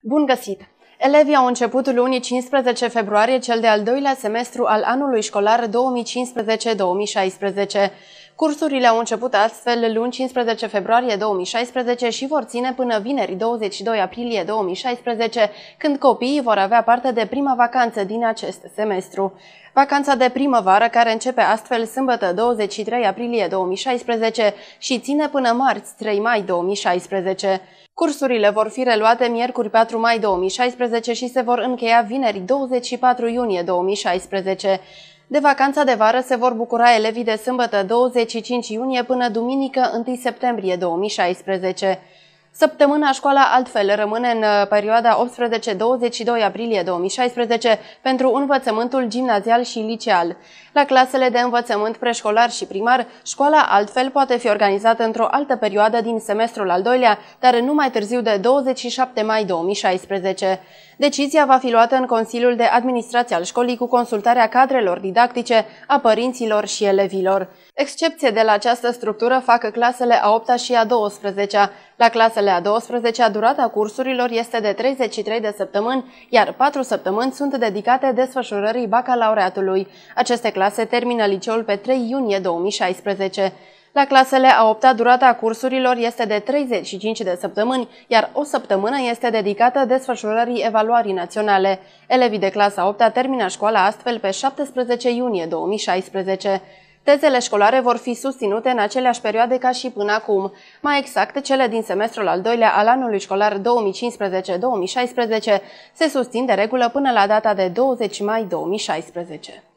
Bun găsit! Elevii au început luni 15 februarie cel de-al doilea semestru al anului școlar 2015-2016. Cursurile au început astfel luni 15 februarie 2016 și vor ține până vineri 22 aprilie 2016, când copiii vor avea parte de prima vacanță din acest semestru. Vacanța de primăvară, care începe astfel sâmbătă 23 aprilie 2016 și ține până marți 3 mai 2016. Cursurile vor fi reluate miercuri 4 mai 2016 și se vor încheia vineri 24 iunie 2016. De vacanța de vară se vor bucura elevii de sâmbătă 25 iunie până duminică 1 septembrie 2016. Săptămâna școala altfel rămâne în perioada 18-22 aprilie 2016 pentru învățământul gimnazial și liceal. La clasele de învățământ preșcolar și primar, școala altfel poate fi organizată într-o altă perioadă din semestrul al doilea, dar nu mai târziu de 27 mai 2016. Decizia va fi luată în Consiliul de Administrație al școlii cu consultarea cadrelor didactice, a părinților și elevilor. Excepție de la această structură fac clasele a 8-a și a 12-a. La clasele a 12-a, durata cursurilor este de 33 de săptămâni, iar 4 săptămâni sunt dedicate desfășurării bacalaureatului. Aceste clase termină liceul pe 3 iunie 2016. La clasele a 8-a, durata cursurilor este de 35 de săptămâni, iar o săptămână este dedicată desfășurării evaluării naționale. Elevii de clasa 8-a termină școala astfel pe 17 iunie 2016. Tezele școlare vor fi susținute în aceleași perioade ca și până acum, mai exact cele din semestrul al doilea al anului școlar 2015-2016 se susțin de regulă până la data de 20 mai 2016.